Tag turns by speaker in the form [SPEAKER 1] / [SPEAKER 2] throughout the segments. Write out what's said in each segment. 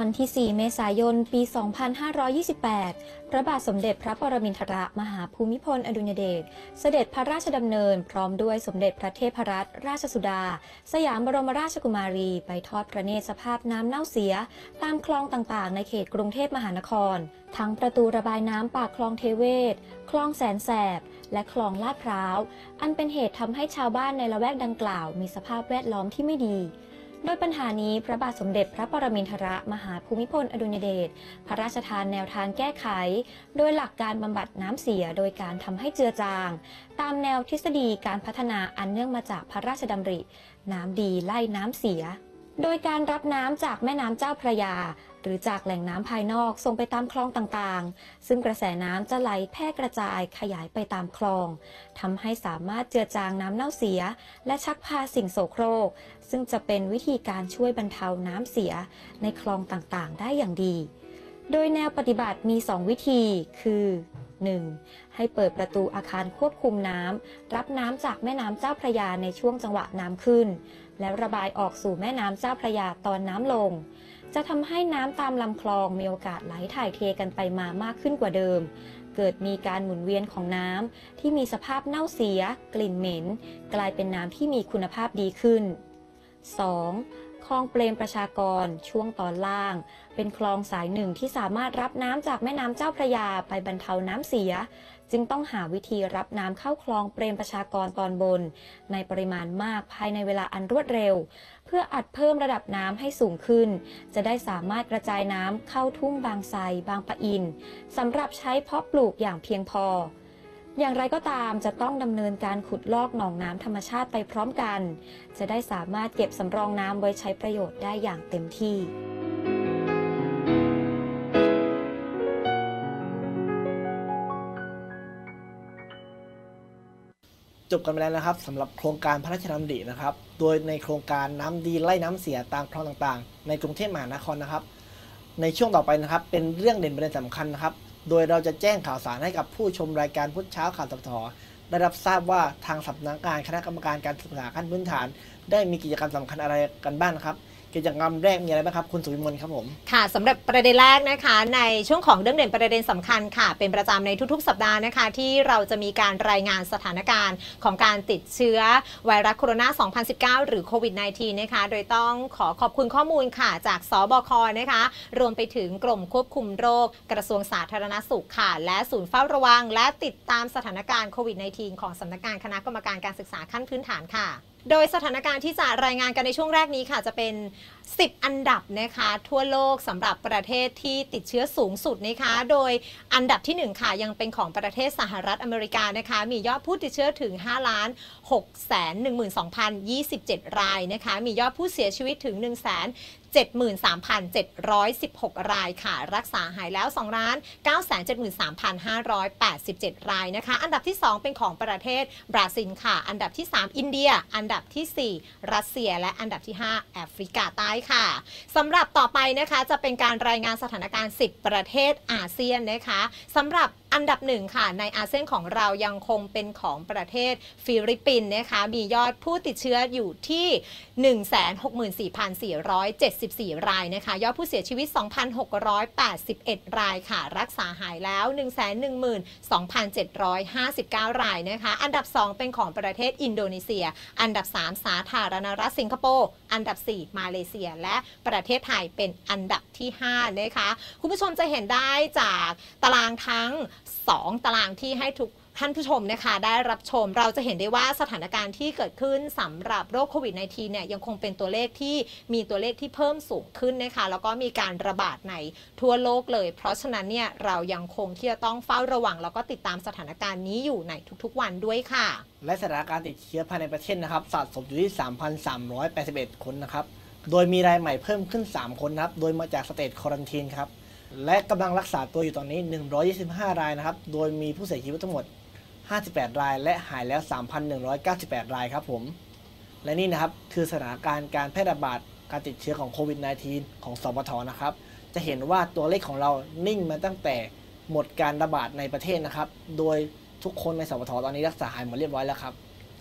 [SPEAKER 1] วันที่ 4 เมษายน ปี 2528 พระบาทสมเด็จพระปรมินทรมหาภูมิพลอดุลยเดช เสด็จพระราชดำเนินพร้อมด้วยสมเด็จพระเทพรัตนราชสุดา สยามบรมราชกุมารีไปทอดพระเนตรสภาพน้ำเน่าเสียตามคลองต่างๆในเขตกรุงเทพมหานคร ทั้งประตูระบายน้ำปากคลองเทเวศ คลองแสนแสบ และคลองลาดพร้าว อันเป็นเหตุทำให้ชาวบ้านในละแวกดังกล่าวมีสภาพแวดล้อมที่ไม่ดีโดยปัญหานี้พระบาทสมเด็จพระปรมินทรมหาภูมิพลอดุลยเดชพระราชทานแนวทางแก้ไขโดยหลักการบำบัดน้ำเสียโดยการทำให้เจือจางตามแนวทฤษฎีการพัฒนาอันเนื่องมาจากพระราชดำริน้ำดีไล่น้ำเสียโดยการรับน้ำจากแม่น้ำเจ้าพระยาหรือจากแหล่งน้ำภายนอกส่งไปตามคลองต่างๆซึ่งกระแสน้ำจะไหลแพร่กระจายขยายไปตามคลองทำให้สามารถเจือจางน้ำเน่าเสียและชักพาสิ่งโสโครกซึ่งจะเป็นวิธีการช่วยบรรเทาน้ำเสียในคลองต่างๆได้อย่างดีโดยแนวปฏิบัติมี 2 วิธีคือ 1. ให้เปิดประตูอาคารควบคุมน้ำรับน้ำจากแม่น้ำเจ้าพระยาในช่วงจังหวะน้ำขึ้นและระบายออกสู่แม่น้ำเจ้าพระยาตอนน้ำลงจะทำให้น้ำตามลำคลองมีโอกาสไหลถ่ายเทกันไปมามากขึ้นกว่าเดิมเกิดมีการหมุนเวียนของน้ำที่มีสภาพเน่าเสียกลิ่นเหม็นกลายเป็นน้ำที่มีคุณภาพดีขึ้น 2. คลองเปรมประชากรช่วงตอนล่างเป็นคลองสายหนึ่งที่สามารถรับน้ำจากแม่น้ำเจ้าพระยาไปบรรเทาน้ำเสียจึงต้องหาวิธีรับน้ำเข้าคลองเปรมประชากรตอนบนในปริมาณมากภายในเวลาอันรวดเร็วเพื่ออัดเพิ่มระดับน้ำให้สูงขึ้นจะได้สามารถกระจายน้ำเข้าทุ่งบางไทรบางปะอินสำหรับใช้เพาะปลูกอย่างเพียงพออย่างไรก็ตามจะต้องดำเนินการขุดลอกหนองน้ำธรรมชาติไปพร้อมกันจะได้สามารถเก็บสำรองน้ำไว้ใช้ประโยชน์ได้อย่างเต็มที่
[SPEAKER 2] จบกันไปแล้วนะครับสำหรับโครงการพระราชดำรินะครับโดยในโครงการน้ำดีไล่น้ำเสียตามคลองต่างๆในกรุงเทพมหานครนะครับในช่วงต่อไปนะครับเป็นเรื่องเด่นประเด็นสำคัญนะครับโดยเราจะแจ้งข่าวสารให้กับผู้ชมรายการพุธเช้าข่าวสทได้รับทราบว่าทางสำนักงานคณะกรรมการการศึกษาขั้นพื้นฐานได้มีกิจกรรมสำคัญอะไรกันบ้างครับกิจกรรมแรกมีอะไรบ้างครับคุณสุวิมลครับผม
[SPEAKER 3] ค่ะสำหรับประเด็นแรกนะคะในช่วงของเรื่องเด่นประเด็นสำคัญค่ะเป็นประจำในทุกๆสัปดาห์นะคะที่เราจะมีการรายงานสถานการณ์ของการติดเชื้อไวรัสโคโรนา 2019 หรือโควิด -19 นะคะโดยต้องขอบคุณข้อมูลค่ะจากสบคนะคะรวมไปถึงกรมควบคุมโรคกระทรวงสาธารณสุขค่ะและศูนย์เฝ้าระวังและติดตามสถานการณ์โควิด -19 ของสำนักงานคณะกรรมการการศึกษาขั้นพื้นฐานค่ะโดยสถานการณ์ที่จะรายงานกันในช่วงแรกนี้ค่ะจะเป็น10 อันดับนะคะทั่วโลกสำหรับประเทศที่ติดเชื้อสูงสุดนะคะโดยอันดับที่1ค่ะยังเป็นของประเทศสหรัฐอเมริกานะคะมียอดผู้ติดเชื้อถึง 5,612,027 รายนะคะมียอดผู้เสียชีวิตถึง 173,716 รายค่ะรักษาหายแล้ว 2,973,587 รายนะคะอันดับที่2เป็นของประเทศบราซิลค่ะอันดับที่3อินเดียอันดับที่4รัสเซียและอันดับที่5แอฟริกาใต้ค่ะสำหรับต่อไปนะคะจะเป็นการรายงานสถานการณ์10ประเทศอาเซียนนะคะสำหรับอันดับ1ค่ะในอาเซียนของเรายังคงเป็นของประเทศฟิลิปปินส์นะคะมียอดผู้ติดเชื้ออยู่ที่ 164,474 รายนะคะยอดผู้เสียชีวิต 2,681 รายค่ะรักษาหายแล้ว 112,759 รายนะคะอันดับ2เป็นของประเทศอินโดนีเซียอันดับ3สาธารณรัฐสิงคโปร์อันดับ4มาเลเซียและประเทศไทยเป็นอันดับที่5นะคะคุณผู้ชมจะเห็นได้จากตารางทั้ง2 ตารางที่ให้ทุกท่านผู้ชมนะคะได้รับชมเราจะเห็นได้ว่าสถานการณ์ที่เกิดขึ้นสำหรับโรคโควิด -19 เนี่ยยังคงเป็นตัวเลขที่มีตัวเลขที่เพิ่มสูงขึ้นนะคะแล้วก็มีการระบาดในทั่วโลกเลยเพราะฉะนั้นเนี่ยเรายังคงที่จะต้องเฝ้าระวังแล้วก็ติดตามสถานการณ์นี้อยู่ในทุกๆวันด้วยค่ะ
[SPEAKER 2] และสถานการณ์ติดเชื้อภายในประเทศนะครับสะสมอยู่ที่ 3,381 คนนะครับโดยมีรายใหม่เพิ่มขึ้น3คนนะครับโดยมาจากสเตทควอรันทีนครับและกำลังรักษาตัวอยู่ตอนนี้125รายนะครับโดยมีผู้เสียชีวิตทั้งหมด58รายและหายแล้ว 3,198 รายครับผมและนี่นะครับคือสถานการณ์การแพร่ระบาดการติดเชื้อของโควิด -19 ของสปท.นะครับจะเห็นว่าตัวเลขของเรานิ่งมาตั้งแต่หมดการระบาดในประเทศนะครับโดยทุกคนในสปท.ตอนนี้รักษาหายหมดเรียบร้อยแล้วครับ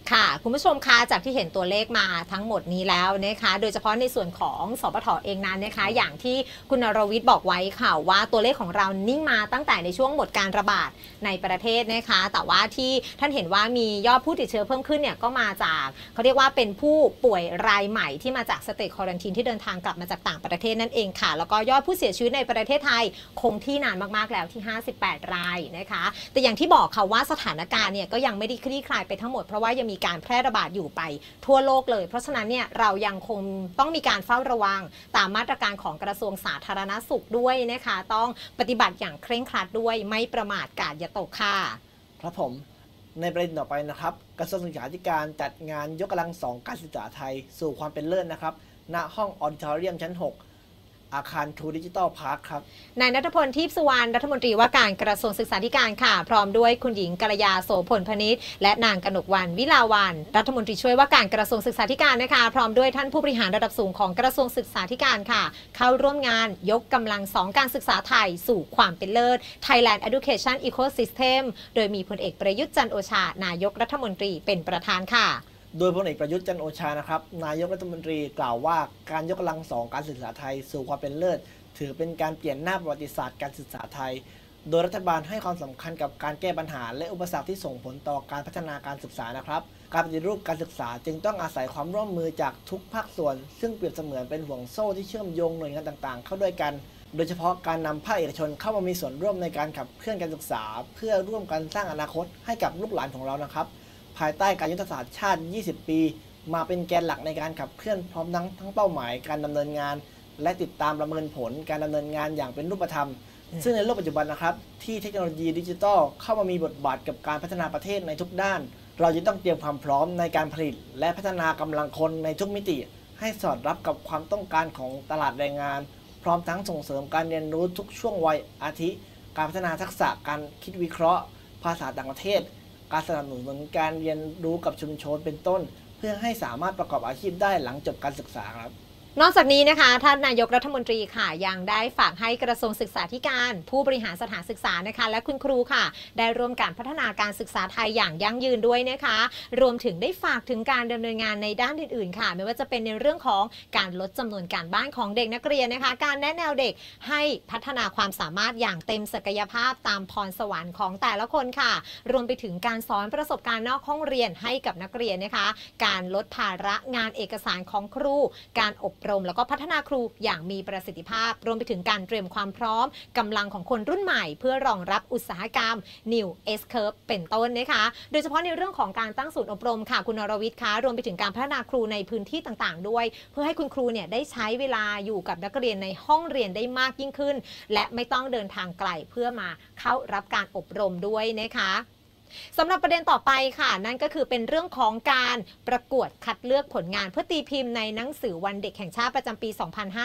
[SPEAKER 3] ค่ะคุณผู้ชมคะจากที่เห็นตัวเลขมาทั้งหมดนี้แล้วนะคะโดยเฉพาะในส่วนของสปท.เองนั้นนะคะอย่างที่คุณนรวิทย์บอกไว้ค่ะว่าตัวเลขของเรานิ่งมาตั้งแต่ในช่วงหมดการระบาดในประเทศนะคะแต่ว่าที่ท่านเห็นว่ามียอดผู้ติดเชื้อเพิ่มขึ้นเนี่ยก็มาจากเขาเรียกว่าเป็นผู้ป่วยรายใหม่ที่มาจากสเตจควอรันทีนที่เดินทางกลับมาจากต่างประเทศนั่นเองค่ะแล้วก็ยอดผู้เสียชีวิตในประเทศไทยคงที่นานมากๆแล้วที่58รายนะคะแต่อย่างที่บอกค่ะว่าสถานการณ์เนี่ยก็ยังไม่ได้คลี่คลายไปทั้งหมดเพราะว่ายังมีการแพร่ระบาดอยู่ไปทั่วโลกเลยเพราะฉะนั้นเนี่ยเรายังคงต้องมีการเฝ้าระวังตามมาตรการของกระทรวงสาธารณสุขด้วยนะคะต้องปฏิบัติอย่างเคร่งครัดด้วยไม่ประมาทกาดอย่าตกค่ะ
[SPEAKER 2] ครับผมในประเด็นต่อไปนะครับกระทรวงศึกษาธิการจัดงานยกกำลังสองการศึกษาไทยสู่ความเป็นเลิศนะครับณห้องออดิทอเรียมชั้น 6อาคารทูดิจิทัลพาร์คครับ
[SPEAKER 3] นายณัฐพล ทิพย์สุวรรณรัฐมนตรีว่าการกระทรวงศึกษาธิการค่ะพร้อมด้วยคุณหญิงกัลยาโสพลพนิชและนางกนกวรรณวิลาวันรัฐมนตรีช่วยว่าการกระทรวงศึกษาธิการนะคะพร้อมด้วยท่านผู้บริหารระดับสูงของกระทรวงศึกษาธิการค่ะเข้าร่วมงานยกกำลังสองการศึกษาไทยสู่ความเป็นเลิศ Thailand Education Ecosystem โดยมีพลเอกประยุทธ์จันทร์โอชานายกรัฐมนตรีเป็นประธานค่ะ
[SPEAKER 2] โดยพลเอกประยุทธ์จันทร์โอชานะครับนายกรัฐมนตรีกล่าวว่าการยกกำลังสองการศึกษาไทยสู่ความเป็นเลิศถือเป็นการเปลี่ยนหน้าประวัติศาสตร์การศึกษาไทยโดยรัฐบาลให้ความสำคัญกับการแก้ปัญหาและอุปสรรคที่ส่งผลต่อการพัฒนาการศึกษานะครับการปฏิรูปการศึกษาจึงต้องอาศัยความร่วมมือจากทุกภาคส่วนซึ่งเปรียบเสมือนเป็นห่วงโซ่ที่เชื่อมโยงหน่วยงานต่างๆเข้าด้วยกันโดยเฉพาะการนำภาคเอกชนเข้ามามีส่วนร่วมในการขับเคลื่อนการศึกษาเพื่อร่วมกันสร้างอนาคตให้กับลูกหลานของเรานะครับภายใต้การยุทธศาสตร์ชาติ 20 ปีมาเป็นแกนหลักในการขับเคลื่อนพร้อมทั้งเป้าหมายการดำเนินงานและติดตามประเมินผลการดำเนินงานอย่างเป็นรูปธรรมซึ่งในโลกปัจจุบันนะครับที่เทคโนโลยีดิจิทัลเข้ามามีบทบาทกับการพัฒนาประเทศในทุกด้านเราจะต้องเตรียมความพร้อมในการผลิตและพัฒนากำลังคนในทุกมิติให้สอดรับกับความต้องการของตลาดแรงงานพร้อมทั้งส่งเสริมการเรียนรู้ทุกช่วงวัยอาทิการพัฒนาทักษะการคิดวิเคราะห์ภาษาต่างประเทศการสนับสนุนการเรียนรู้กับชุมชนเป็นต้นเพื่อให้สามารถประกอบอาชีพได้หลังจบการศึกษาครับ
[SPEAKER 3] นอกจากนี้นะคะท่านนายกรัฐมนตรีค่ะยังได้ฝากให้กระทรวงศึกษาธิการผู้บริหารสถานศึกษานะคะและคุณครูค่ะได้ร่วมการพัฒนาการศึกษาไทยอย่างยั่งยืนด้วยนะคะรวมถึงได้ฝากถึงการดำเนินงานในด้านอื่นๆค่ะไม่ว่าจะเป็นในเรื่องของการลดจำนวนการบ้านของเด็กนักเรียนนะคะการแนะแนวเด็กให้พัฒนาความสามารถอย่างเต็มศักยภาพตามพรสวรรค์ของแต่ละคนค่ะรวมไปถึงการสอนประสบการณ์นอกห้องเรียนให้กับนักเรียนนะคะการลดภาระงานเอกสารของครูการอบรมแล้วก็พัฒนาครูอย่างมีประสิทธิภาพรวมไปถึงการเตรียมความพร้อมกำลังของคนรุ่นใหม่เพื่อรองรับอุตสาหกรรม New S-Curve เป็นต้นนะคะโดยเฉพาะในเรื่องของการตั้งศูนย์อบรมค่ะคุณนรวิทย์คะรวมไปถึงการพัฒนาครูในพื้นที่ต่างๆด้วยเพื่อให้คุณครูเนี่ยได้ใช้เวลาอยู่กับนักเรียนในห้องเรียนได้มากยิ่งขึ้นและไม่ต้องเดินทางไกลเพื่อมาเข้ารับการอบรมด้วยนะคะสำหรับประเด็นต่อไปค่ะนั่นก็คือเป็นเรื่องของการประกวดคัดเลือกผลงานเพื่อตีพิมพ์ในหนังสือวันเด็กแห่งชาติประจำปี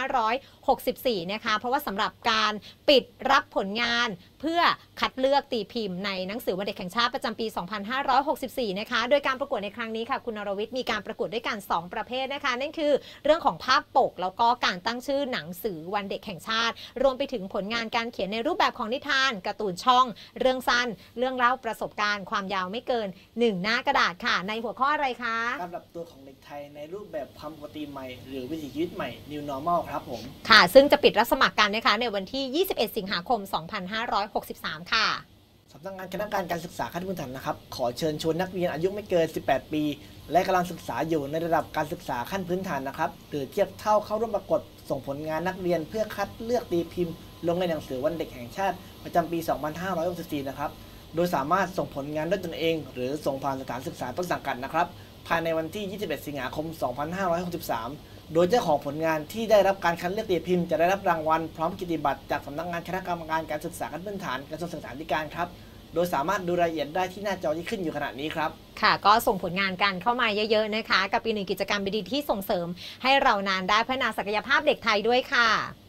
[SPEAKER 3] 2564 นะคะเพราะว่าสำหรับการปิดรับผลงานเพื่อคัดเลือกตีพิมพ์ในหนังสือวันเด็กแห่งชาติประจำปี 2564 นะคะโดยการประกวดในครั้งนี้ค่ะคุณนรวิทย์มีการประกวดด้วยกัน2ประเภทนะคะนั่นคือเรื่องของภาพปกแล้วก็การตั้งชื่อหนังสือวันเด็กแห่งชาติรวมไปถึงผลงานการเขียนในรูปแบบของนิทานการ์ตูนช่องเรื่องสั้นเรื่องเล่าประสบการณ์ความยาวไม่เกิน1หน้ากระดาษค่ะในหัวข้ออะไรคะ
[SPEAKER 2] การปรับตัวของเด็กไทยในรูปแบบความปกติใหม่หรือวิถีชีวิตใหม่ New Normal ครับผม
[SPEAKER 3] ค่ะซึ่งจะปิดรับสมัครกันนะคะในวันที่ 21 สิงหาคม 2563 ค่ะ
[SPEAKER 2] สำนักงานคณะกรรมการการศึกษาขั้นพื้นฐานนะครับขอเชิญชวนนักเรียนอายุไม่เกิน 18 ปี และกำลังศึกษาอยู่ในระดับการศึกษาขั้นพื้นฐานนะครับหรือเทียบเท่าเข้าร่วมประกวดส่งผลงานนักเรียนเพื่อคัดเลือกตีพิมพ์ลงในหนังสือวันเด็กแห่งชาติประจำปี 2564 นะครับโดยสามารถส่งผลงานด้วยตนเองหรือส่งผ่านสถานศึกษาต้นสังกัดนะครับภายในวันที่ 21 สิงหาคม 2563 โดยเจ้าของผลงานที่ได้รับการคัดเลือกตีพิมพ์จะได้รับรางวัลพร้อมกิตติบัตรจากสำนักงานคณะกรรมการการศึกษาขั้นพื้นฐานกระทรวงศึกษาธิการครับโดยสามารถดูรายละเอียดได้ที่หน้าจอที่ขึ้นอยู่ขณะนี้ครับ
[SPEAKER 3] ค่ะก็ส่งผลงานกันเข้ามาเยอะๆนะคะกับอีกหนึ่งกิจกรรมดีๆที่ส่งเสริมให้เรานานได้พัฒนาศักยภาพเด็กไทยด้วยค่ะ